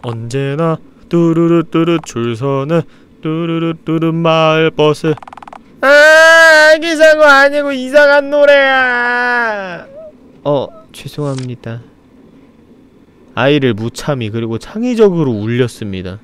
언제나 뚜루루뚜루 줄서는 뚜루루뚜루 마을버스. 아, 이상한 거 아니고 이상한 노래야. 죄송합니다. 아이를 무참히 그리고 창의적으로 울렸습니다.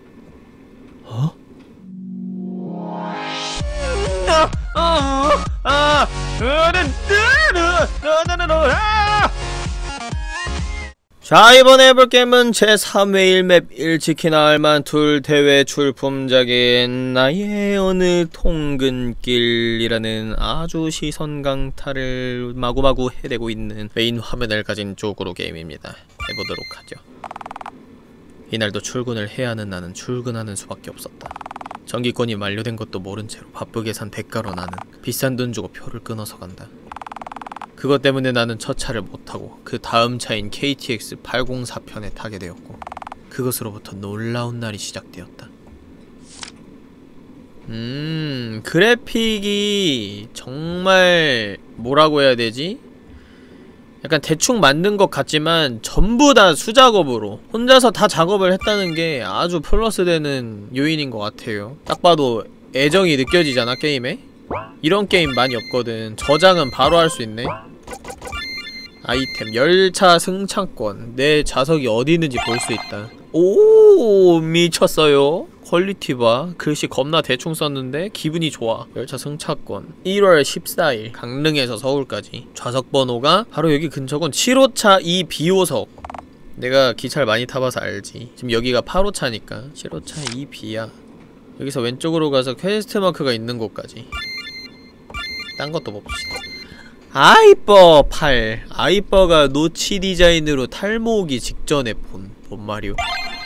자, 이번에 해볼 게임은 제3회 1맵 1치킨 알만 둘 대회 출품작인 나의 어느 통근길이라는 아주 시선 강타를 마구마구 해대고 있는 메인 화면을 가진 쪽으로 게임입니다. 해보도록 하죠. 이날도 출근을 해야 하는 나는 출근하는 수밖에 없었다. 정기권이 만료된 것도 모른 채로 바쁘게 산 대가로 나는 비싼 돈 주고 표를 끊어서 간다. 그것 때문에 나는 첫 차를 못 타고 그 다음 차인 KTX 804편에 타게 되었고, 그것으로부터 놀라운 날이 시작되었다. 그래픽이 정말 뭐라고 해야 되지? 약간 대충 만든 것 같지만 전부 다 수작업으로 혼자서 다 작업을 했다는 게 아주 플러스 되는 요인인 것 같아요. 딱 봐도 애정이 느껴지잖아, 게임에? 이런 게임 많이 없거든. 저장은 바로 할 수 있네. 아이템, 열차 승차권, 내 좌석이 어디 있는지 볼 수 있다. 오, 미쳤어요. 퀄리티 봐. 글씨 겁나 대충 썼는데 기분이 좋아. 열차 승차권 1월 14일 강릉에서 서울까지. 좌석 번호가 바로 여기 근처건 7호차 2B호석. 내가 기차를 많이 타봐서 알지. 지금 여기가 8호차니까 7호차 2B야. 여기서 왼쪽으로 가서 퀘스트 마크가 있는 곳까지. 딴 것도 봅시다. 아이뻐 8. 아이뻐가 노치 디자인으로 탈모 오기 직전에 본 마리오.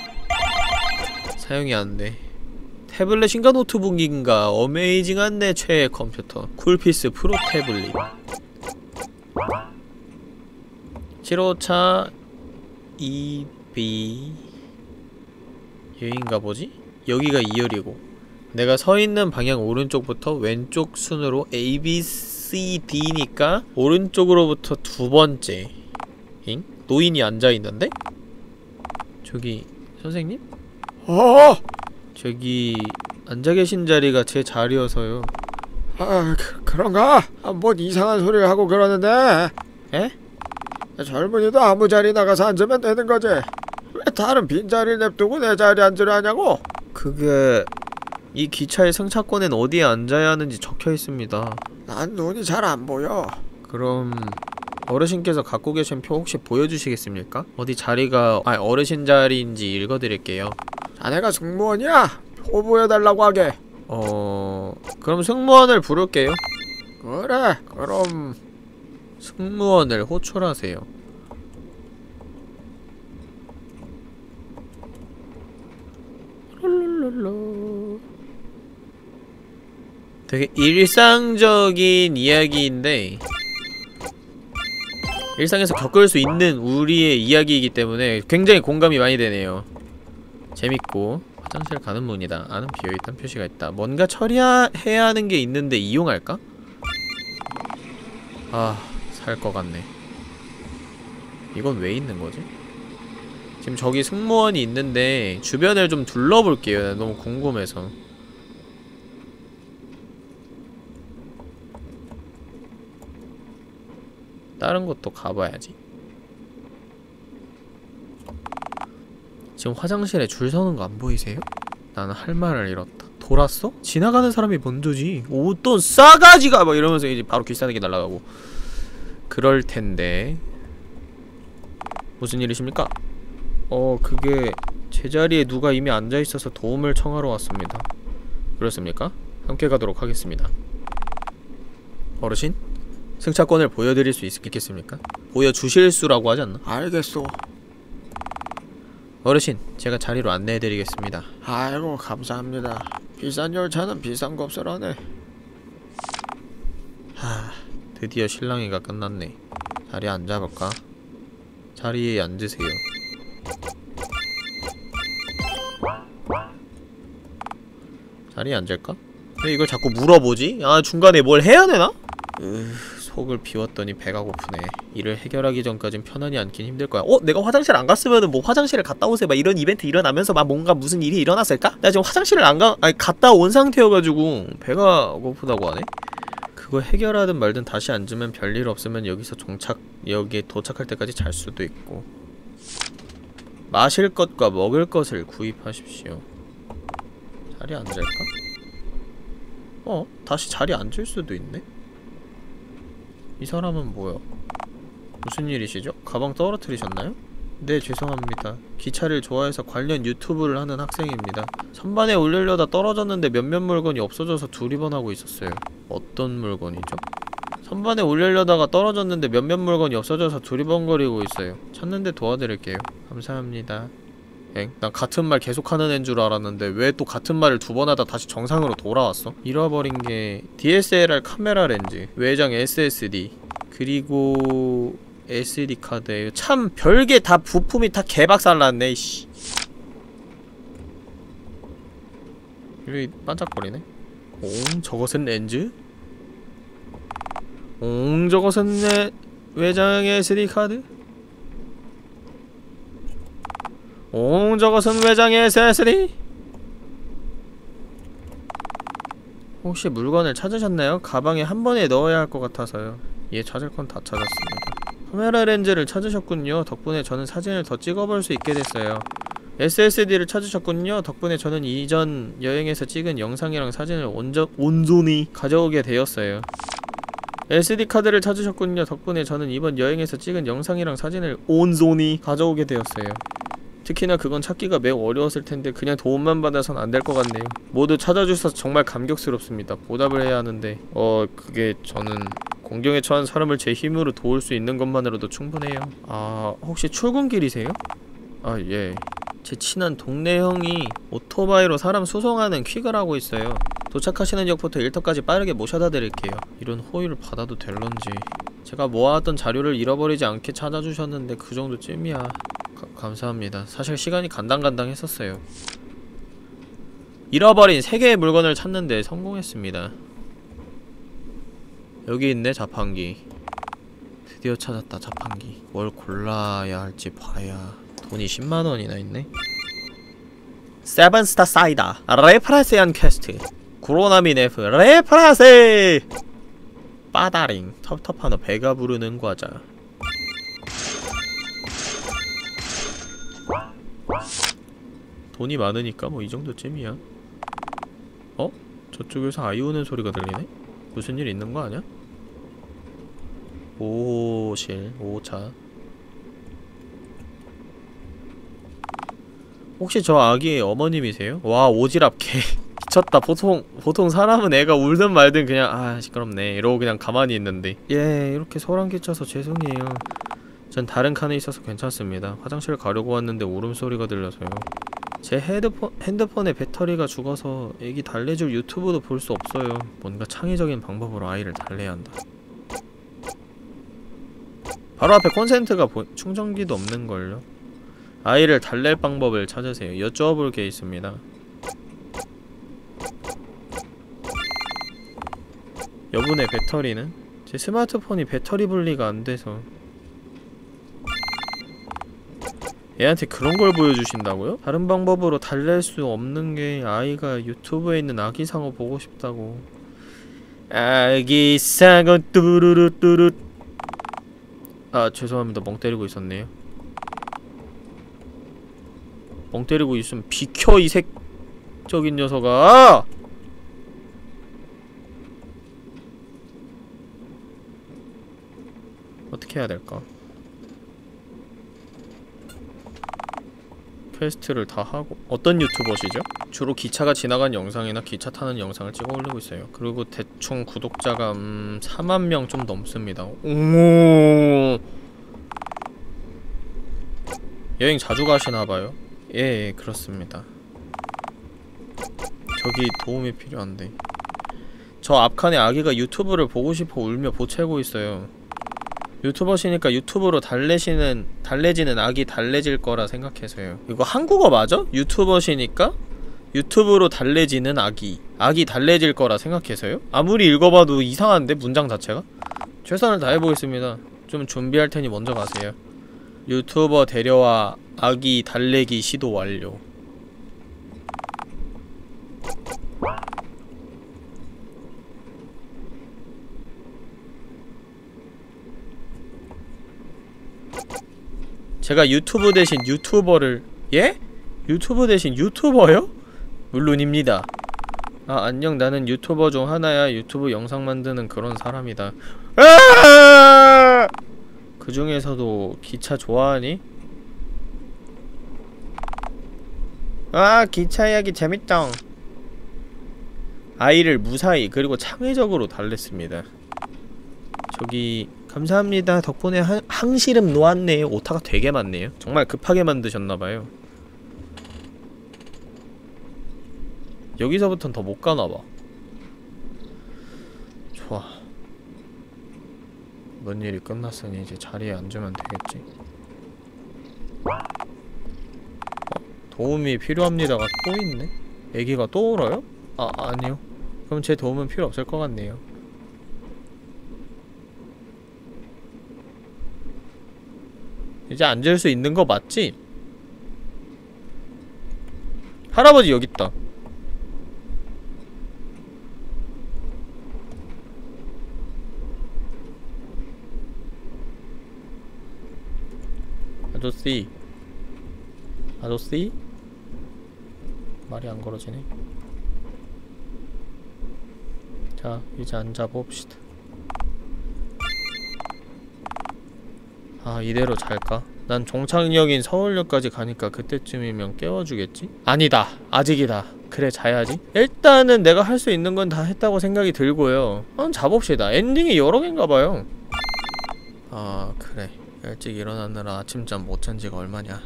사용이 안돼. 태블릿인가 노트북인가 어메이징한 내 최애 컴퓨터 쿨피스 프로 태블릿. 7호차 2B 여긴가 보지? 여기가 2열이고 내가 서있는 방향 오른쪽부터 왼쪽 순으로 A, B, C, D니까 오른쪽으로부터 두 번째. 잉? 노인이 앉아있는데? 저기 선생님? 저기 앉아계신 자리가 제 자리여서요. 그런가? 뭔 이상한 소리를 하고 그러는데. 에? 젊은이도 아무 자리 나가서 앉으면 되는 거지. 왜 다른 빈자리 냅두고 내 자리에 앉으려 하냐고? 그게... 이 기차의 승차권엔 어디에 앉아야 하는지 적혀있습니다. 난 눈이 잘 안 보여. 그럼... 어르신께서 갖고 계신 표 혹시 보여주시겠습니까? 어디 자리가... 어르신 자리인지 읽어드릴게요. 자네가 승무원이야? 표 보여달라고 하게. 그럼 승무원을 부를게요. 그래, 그럼... 승무원을 호출하세요. 되게 일상적인 이야기인데 일상에서 겪을 수 있는 우리의 이야기이기 때문에 굉장히 공감이 많이 되네요. 재밌고 화장실 가는 문이다. 안은 비어있다는 표시가 있다. 뭔가 처리해야 하는 게 있는데 이용할까? 살 것 같네. 이건 왜 있는 거지? 지금 저기 승무원이 있는데 주변을 좀 둘러볼게요. 너무 궁금해서. 다른 곳도 가봐야지. 지금 화장실에 줄 서는 거 안 보이세요? 나는 할 말을 잃었다. 돌았어? 지나가는 사람이 먼저지. 어떤 싸가지가 막 이러면서 이제 바로 귀싸대기 날아가고 그럴 텐데. 무슨 일이십니까? 그게 제자리에 누가 이미 앉아있어서 도움을 청하러 왔습니다. 그렇습니까? 함께 가도록 하겠습니다. 어르신? 승차권을 보여드릴 수 있겠습니까? 보여주실 수라고 하지 않나? 알겠소. 어르신, 제가 자리로 안내해드리겠습니다. 아이고, 감사합니다. 비싼 열차는 비싼 값을 하네. 드디어 실랑이가 끝났네. 자리에 앉아볼까? 자리에 앉으세요. 자리에 앉을까? 왜 이걸 자꾸 물어보지? 중간에 뭘 해야 되나? 속을 비웠더니 배가 고프네. 이를 해결하기 전까진 편안히 앉긴 힘들 거야. 내가 화장실 안 갔으면은 뭐 화장실을 갔다 오세요 막 이런 이벤트 일어나면서 막 뭔가 무슨 일이 일어났을까? 나 지금 화장실을 갔다 온 상태여가지고 배가 고프다고 하네? 그거 해결하든 말든 다시 앉으면 별일 없으면 여기에 도착할 때까지 잘 수도 있고. 마실 것과 먹을 것을 구입하십시오. 자리에 앉을까? 다시 자리에 앉을 수도 있네? 이 사람은 뭐야? 무슨 일이시죠? 가방 떨어뜨리셨나요? 네, 죄송합니다. 기차를 좋아해서 관련 유튜브를 하는 학생입니다. 선반에 올리려다 떨어졌는데 몇몇 물건이 없어져서 두리번하고 있었어요. 어떤 물건이죠? 선반에 올리려다가 떨어졌는데 몇몇 물건이 없어져서 두리번거리고 있어요. 찾는데 도와드릴게요. 감사합니다. 난 같은 말 계속하는 앤 줄 알았는데 왜 또 같은 말을 두 번 하다 다시 정상으로 돌아왔어? 잃어버린 게 DSLR 카메라 렌즈, 외장 SSD, 그리고 SD 카드에요. 참 별게 다 부품이 다 개박살났네. 씨. 여기 반짝거리네. 저것은 렌즈? 저것은 내 외장 SD 카드? 저것은 외장의 SSD? 혹시 물건을 찾으셨나요? 가방에 한 번에 넣어야 할 것 같아서요. 예, 찾을 건 다 찾았습니다. 카메라 렌즈를 찾으셨군요. 덕분에 저는 사진을 더 찍어볼 수 있게 됐어요. SSD를 찾으셨군요. 덕분에 저는 이전 여행에서 찍은 영상이랑 사진을 온전히 가져오게 되었어요. SD카드를 찾으셨군요. 덕분에 저는 이번 여행에서 찍은 영상이랑 사진을 온전히 가져오게 되었어요. 특히나 그건 찾기가 매우 어려웠을 텐데 그냥 도움만 받아선 안 될 것 같네요. 모두 찾아주셔서 정말 감격스럽습니다. 보답을 해야 하는데 그게 저는 공경에 처한 사람을 제 힘으로 도울 수 있는 것만으로도 충분해요. 혹시 출근길이세요? 예. 제 친한 동네 형이 오토바이로 사람 수송하는 퀵을 하고 있어요. 도착하시는 역부터 일터까지 빠르게 모셔다 드릴게요. 이런 호의를 받아도 될런지. 제가 모아왔던 자료를 잃어버리지 않게 찾아주셨는데 그 정도쯤이야. 감사합니다. 사실 시간이 간당간당했었어요. 잃어버린 3개의 물건을 찾는데 성공했습니다. 여기 있네, 자판기. 드디어 찾았다, 자판기. 뭘 골라야 할지 봐야. 돈이 10만원이나 있네. 세븐스타 사이다 레프라세안 퀘스트 구로나민 F 레프라세 빠다링 텁텁한 배가 부르는 과자. 돈이 많으니까 뭐 이 정도쯤이야. 저쪽에서 아이 우는 소리가 들리네? 무슨 일 있는 거 아냐? 5호실 5차. 혹시 저 아기의 어머님이세요? 와, 오지랖 개 미쳤다. 보통 사람은 애가 울든 말든 그냥 시끄럽네 이러고 그냥 가만히 있는데. 예, 이렇게 소란 끼쳐서 죄송해요. 전 다른 칸에 있어서 괜찮습니다. 화장실 가려고 왔는데 울음소리가 들려서요. 제 핸드폰의 배터리가 죽어서 애기 달래줄 유튜브도 볼 수 없어요. 뭔가 창의적인 방법으로 아이를 달래야 한다. 바로 앞에 콘센트가 충전기도 없는걸요. 아이를 달랠 방법을 찾으세요. 여쭤볼 게 있습니다. 여분의 배터리는? 제 스마트폰이 배터리 분리가 안돼서. 얘한테 그런 걸 보여주신다고요? 다른 방법으로 달랠 수 없는 게 아이가 유튜브에 있는 아기상어 보고 싶다고. 아기상어 뚜루루뚜루. 죄송합니다. 멍 때리고 있었네요. 멍 때리고 있으면 비켜, 이 색적인 녀석아! 어떻게 해야 될까? 퀘스트를 다 하고. 어떤 유튜버시죠? 주로 기차가 지나간 영상이나 기차 타는 영상을 찍어 올리고 있어요. 그리고 대충 구독자가 4만명 좀 넘습니다. 오. 여행 자주 가시나봐요? 예, 그렇습니다. 저기 도움이 필요한데. 저 앞칸에 아기가 유튜브를 보고 싶어 울며 보채고 있어요. 유튜버시니까 유튜브로 달래지는 아기 달래질 거라 생각해서요. 이거 한국어 맞아? 유튜버시니까 유튜브로 달래지는 아기 달래질 거라 생각해서요? 아무리 읽어봐도 이상한데? 문장 자체가? 최선을 다해보겠습니다. 좀 준비할 테니 먼저 가세요. 유튜버 데려와 아기 달래기 시도 완료. 제가 유튜브 대신 유튜버를 예? 유튜브 대신 유튜버요? 물론입니다. 아 안녕 나는 유튜버 중 하나야. 유튜브 영상 만드는 그런 사람이다. 그 중에서도 기차 좋아하니? 아 기차 이야기 재밌다. 아이를 무사히 그리고 창의적으로 달랬습니다. 저기 감사합니다. 덕분에 항시름 놓았네요. 오타가 되게 많네요. 정말 급하게 만드셨나봐요. 여기서부턴 더 못 가나봐. 좋아. 뭔 일이 끝났으니 이제 자리에 앉으면 되겠지. 도움이 필요합니다가 또 있네? 애기가 또 울어요? 아니요. 그럼 제 도움은 필요 없을 것 같네요. 이제 앉을 수 있는 거 맞지? 할아버지 여기 있다. 아저씨. 아저씨? 말이 안 걸어지네. 자, 이제 앉아봅시다. 아, 이대로 잘까? 난 종착역인 서울역까지 가니까 그때쯤이면 깨워주겠지? 아니다. 아직이다. 그래, 자야지. 일단은 내가 할 수 있는 건 다 했다고 생각이 들고요. 자봅시다. 엔딩이 여러 개인가봐요. 아, 그래. 일찍 일어나느라 아침잠 못 잔 지가 얼마냐.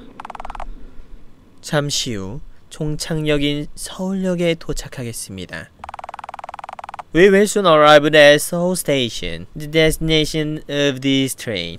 잠시 후 종착역인 서울역에 도착하겠습니다. We will soon arrive at Seoul Station, the destination of this train.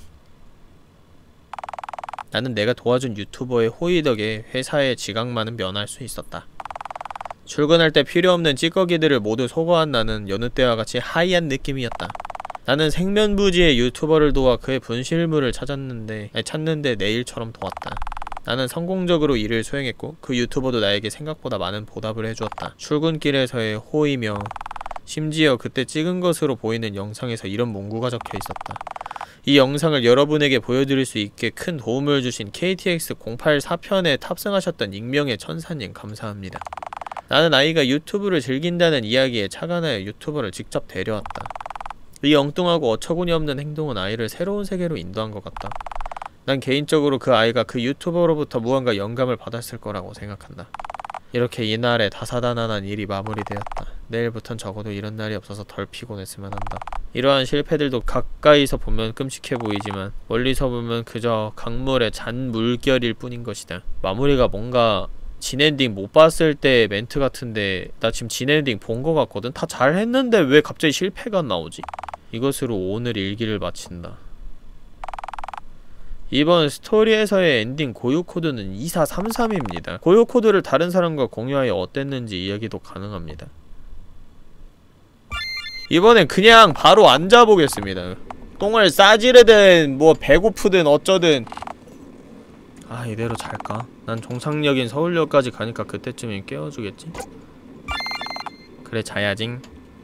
나는 내가 도와준 유튜버의 호의 덕에 회사의 지각만은 면할 수 있었다. 출근할 때 필요없는 찌꺼기들을 모두 소거한 나는 여느 때와 같이 하이한 느낌이었다. 나는 생면부지의 유튜버를 도와 그의 분실물을 찾는데 내일처럼 도왔다. 나는 성공적으로 일을 수행했고 그 유튜버도 나에게 생각보다 많은 보답을 해주었다. 출근길에서의 호의며 심지어 그때 찍은 것으로 보이는 영상에서 이런 문구가 적혀 있었다. 이 영상을 여러분에게 보여드릴 수 있게 큰 도움을 주신 KTX 084편에 탑승하셨던 익명의 천사님 감사합니다. 나는 아이가 유튜브를 즐긴다는 이야기에 차가 나여 유튜버를 직접 데려왔다. 이 엉뚱하고 어처구니 없는 행동은 아이를 새로운 세계로 인도한 것 같다. 난 개인적으로 그 아이가 그 유튜버로부터 무언가 영감을 받았을 거라고 생각한다. 이렇게 이날의 다사다난한 일이 마무리되었다. 내일부턴 적어도 이런 날이 없어서 덜 피곤했으면 한다. 이러한 실패들도 가까이서 보면 끔찍해 보이지만 멀리서 보면 그저 강물의 잔 물결일 뿐인 것이다. 마무리가 뭔가 진엔딩 못 봤을 때 멘트 같은데 나 지금 진엔딩 본 거 같거든? 다 잘했는데 왜 갑자기 실패가 나오지? 이것으로 오늘 일기를 마친다. 이번 스토리에서의 엔딩 고유 코드는 2433입니다. 고유 코드를 다른 사람과 공유하여 어땠는지 이야기도 가능합니다. 이번엔 그냥 바로 앉아보겠습니다. 똥을 싸지르든 뭐 배고프든 어쩌든. 아 이대로 잘까? 난 종착역인 서울역까지 가니까 그때쯤이면 깨워주겠지? 그래 자야징.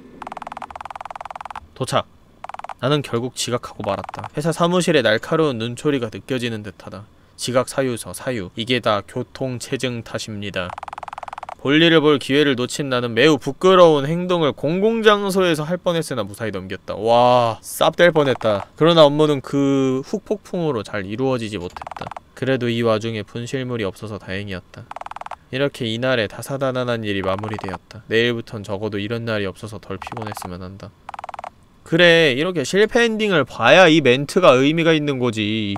도착. 나는 결국 지각하고 말았다. 회사 사무실에 날카로운 눈초리가 느껴지는 듯하다. 지각 사유서 사유. 이게 다 교통체증 탓입니다. 볼일을 볼 기회를 놓친 나는 매우 부끄러운 행동을 공공장소에서 할 뻔했으나 무사히 넘겼다. 와, 쌉될 뻔했다. 그러나 업무는 그 후폭풍으로 잘 이루어지지 못했다. 그래도 이 와중에 분실물이 없어서 다행이었다. 이렇게 이날의 다사다난한 일이 마무리되었다. 내일부턴 적어도 이런 날이 없어서 덜 피곤했으면 한다. 그래, 이렇게 실패 엔딩을 봐야 이 멘트가 의미가 있는 거지.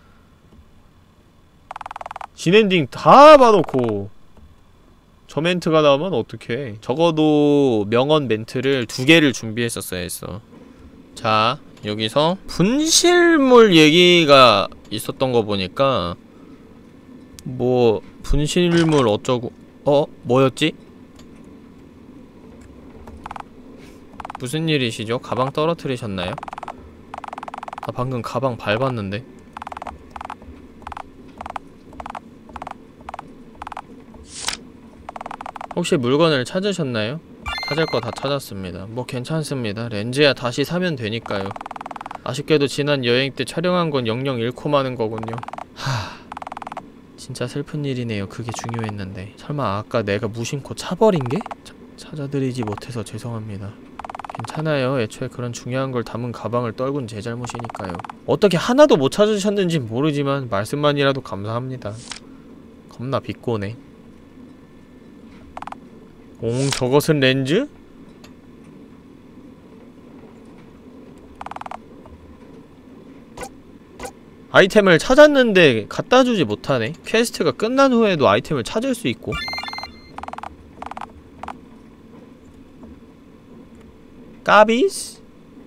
진엔딩 다 봐놓고 저 멘트가 나오면 어떡해. 적어도 명언 멘트를 2개를 준비했었어야 했어. 자, 여기서 분실물 얘기가 있었던 거 보니까 뭐 분실물 어쩌고 뭐였지? 무슨 일이시죠? 가방 떨어뜨리셨나요? 나 방금 가방 밟았는데. 혹시 물건을 찾으셨나요? 찾을 거 다 찾았습니다. 뭐 괜찮습니다. 렌즈야 다시 사면 되니까요. 아쉽게도 지난 여행 때 촬영한 건 영영 잃고 마는 거군요. 진짜 슬픈 일이네요. 그게 중요했는데. 설마 아까 내가 무심코 차버린 게? 찾아드리지 못해서 죄송합니다. 괜찮아요. 애초에 그런 중요한 걸 담은 가방을 떨군 제 잘못이니까요. 어떻게 하나도 못 찾으셨는진 모르지만 말씀만이라도 감사합니다. 겁나 비꼬네. 저것은 렌즈? 아이템을 찾았는데 갖다주지 못하네. 퀘스트가 끝난 후에도 아이템을 찾을 수 있고. 까비스?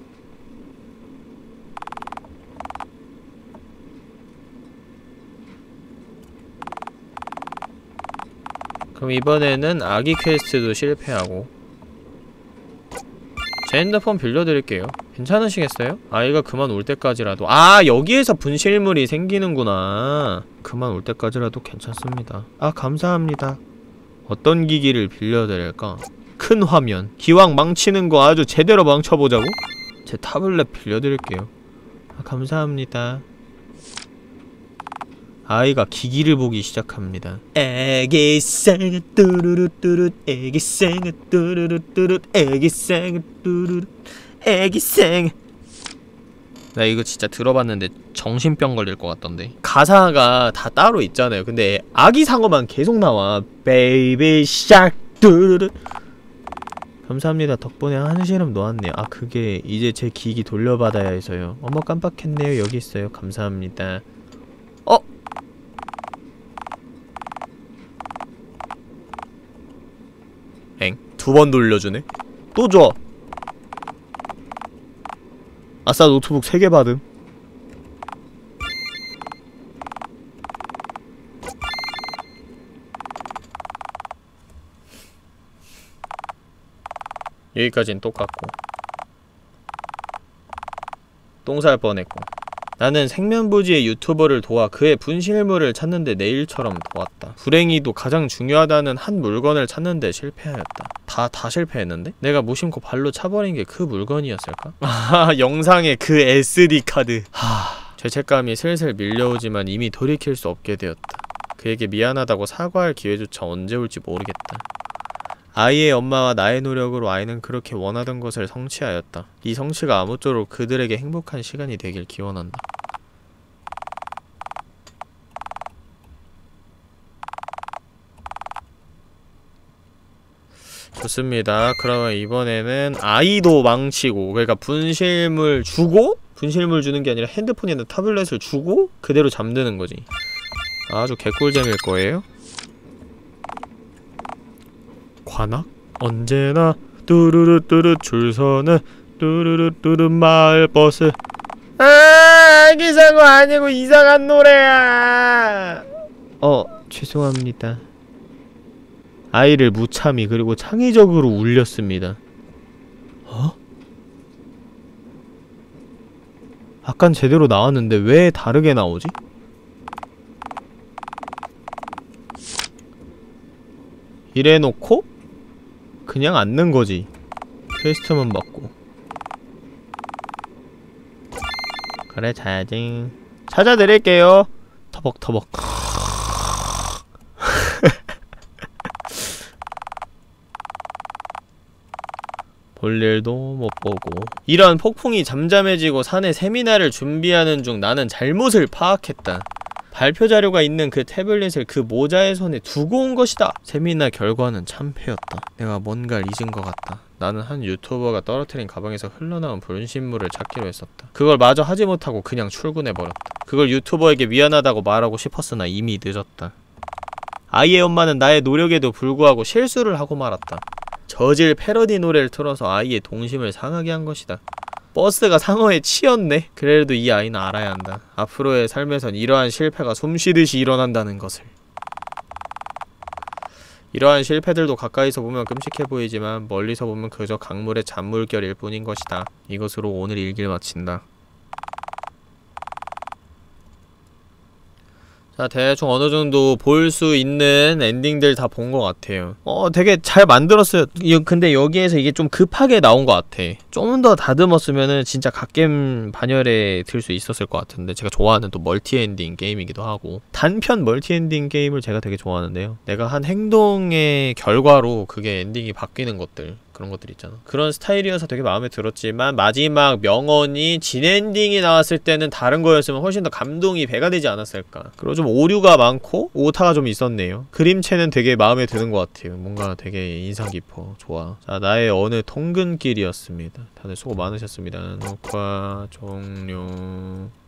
그럼 이번에는 아기 퀘스트도 실패하고. 제 핸드폰 빌려드릴게요. 괜찮으시겠어요? 아이가 그만 올 때까지라도. 아, 여기에서 분실물이 생기는구나. 그만 올 때까지라도 괜찮습니다. 아, 감사합니다. 어떤 기기를 빌려드릴까? 큰 화면. 기왕 망치는 거 아주 제대로 망쳐보자고? 제 타블렛 빌려드릴게요. 아, 감사합니다. 아이가 기기를 보기 시작합니다. 애기생아 뚜루루뚜루 애기생아 뚜루루뚜루 애기생아 뚜루루 애기생. 나 이거 진짜 들어봤는데 정신병 걸릴 것 같던데. 가사가 다 따로 있잖아요. 근데 아기 상어만 계속 나와. 베이비 샥 뚜루루. 감사합니다. 덕분에 한시름 놓았네요. 아, 그게 이제 제 기기 돌려받아야 해서요. 어머, 깜빡했네요. 여기 있어요. 감사합니다. 엥? 2번 돌려주네? 또 줘! 아싸, 노트북 3개 받음. 여기까진 똑같고. 똥 살 뻔했고. 나는 생면부지의 유튜버를 도와 그의 분실물을 찾는데 내 일처럼 도왔다. 불행히도 가장 중요하다는 한 물건을 찾는데 실패하였다. 다 실패했는데? 내가 무심코 발로 차버린 게 그 물건이었을까? 아, 영상에 그 SD카드. 죄책감이 슬슬 밀려오지만 이미 돌이킬 수 없게 되었다. 그에게 미안하다고 사과할 기회조차 언제 올지 모르겠다. 아이의 엄마와 나의 노력으로 아이는 그렇게 원하던 것을 성취하였다. 이 성취가 아무쪼록 그들에게 행복한 시간이 되길 기원한다. 좋습니다. 그러면 이번에는 아이도 망치고, 그러니까 분실물 주고, 분실물 주는 게 아니라 핸드폰이나 타블렛을 주고 그대로 잠드는 거지. 아주 개꿀잼일 거예요. 관악? 언제나 뚜루루뚜루 줄서는 뚜루루뚜루 마을버스. 아, 아기상어 아니고 이상한 노래야. 죄송합니다. 아이를 무참히 그리고 창의적으로 울렸습니다. 아깐 제대로 나왔는데 왜 다르게 나오지? 이래놓고 그냥 앉는 거지. 퀘스트만 받고. 그래, 자야지. 찾아드릴게요. 터벅터벅. 볼일도 못 보고. 이런 폭풍이 잠잠해지고 산에 세미나를 준비하는 중 나는 잘못을 파악했다. 발표 자료가 있는 그 태블릿을 그 모자의 손에 두고 온 것이다! 세미나 결과는 참패였다. 내가 뭔가를 잊은 것 같다. 나는 한 유튜버가 떨어뜨린 가방에서 흘러나온 분실물을 찾기로 했었다. 그걸 마저 하지 못하고 그냥 출근해버렸다. 그걸 유튜버에게 미안하다고 말하고 싶었으나 이미 늦었다. 아이의 엄마는 나의 노력에도 불구하고 실수를 하고 말았다. 저질 패러디 노래를 틀어서 아이의 동심을 상하게 한 것이다. 버스가 상어에 치였네? 그래도 이 아이는 알아야 한다. 앞으로의 삶에선 이러한 실패가 숨쉬듯이 일어난다는 것을. 이러한 실패들도 가까이서 보면 끔찍해 보이지만 멀리서 보면 그저 강물의 잔물결일 뿐인 것이다. 이것으로 오늘 일기를 마친다. 자, 대충 어느 정도 볼 수 있는 엔딩들 다 본 것 같아요. 되게 잘 만들었어요. 근데 여기에서 이게 좀 급하게 나온 것 같아. 좀 더 다듬었으면은 진짜 갓겜 반열에 들 수 있었을 것 같은데, 제가 좋아하는 또 멀티 엔딩 게임이기도 하고, 단편 멀티 엔딩 게임을 제가 되게 좋아하는데요. 내가 한 행동의 결과로 그게 엔딩이 바뀌는 것들, 그런 것들 있잖아. 그런 스타일이어서 되게 마음에 들었지만 마지막 명언이 진엔딩이 나왔을 때는 다른 거였으면 훨씬 더 감동이 배가 되지 않았을까. 그리고 좀 오류가 많고 오타가 좀 있었네요. 그림체는 되게 마음에 드는 것 같아요. 뭔가 되게 인상 깊어. 좋아. 자, 나의 어느 통근길이었습니다. 다들 수고 많으셨습니다. 녹화 종료.